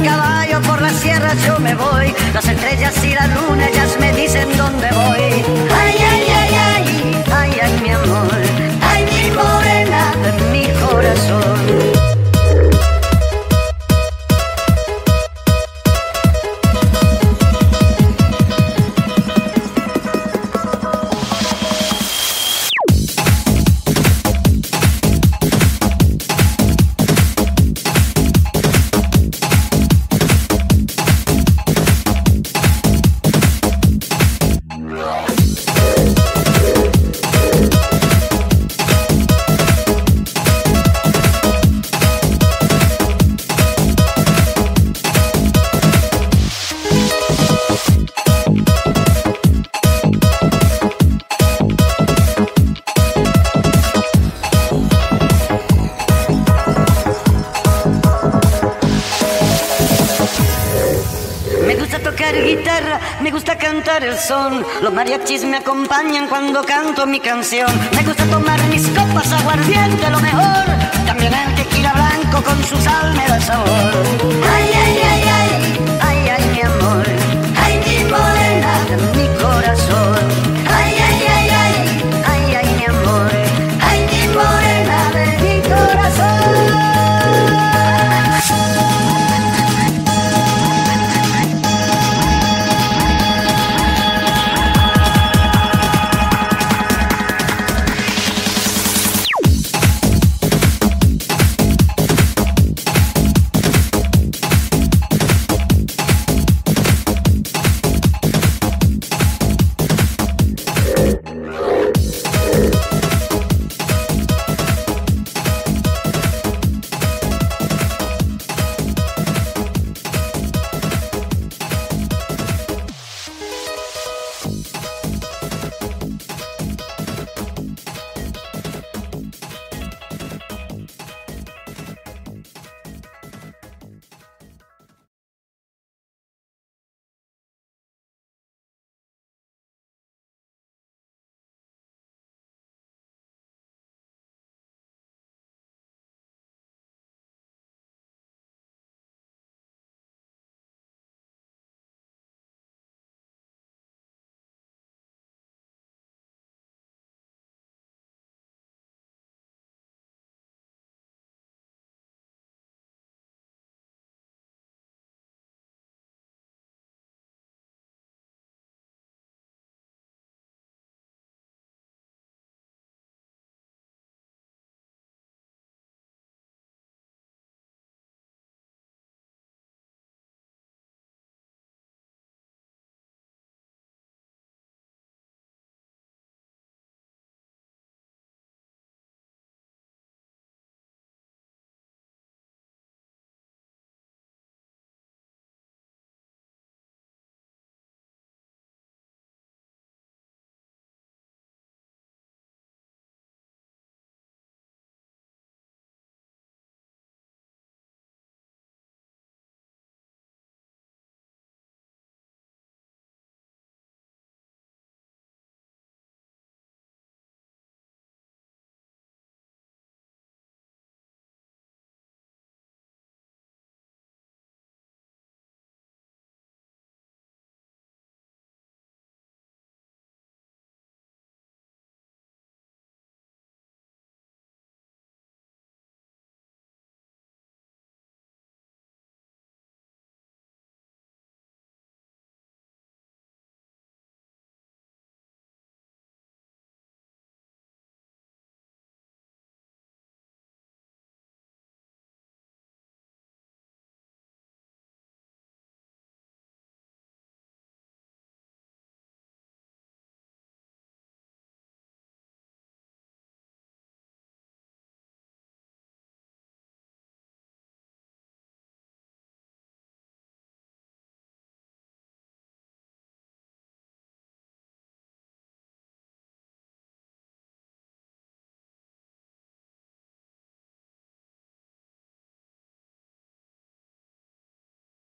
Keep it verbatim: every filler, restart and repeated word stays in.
caballo por las sierras yo me voy. Las estrellas y la luna ellas me dicen dónde voy. Ay, ay, ay, ay, ay, ay, mi amor, ay, mi morena de mi corazón. Guitarra, me gusta cantar el son. Los mariachis me acompañan cuando canto mi canción. Me gusta tomar mis copas, aguardiente lo mejor. También el tequila blanco con su sal me da sabor. Ay,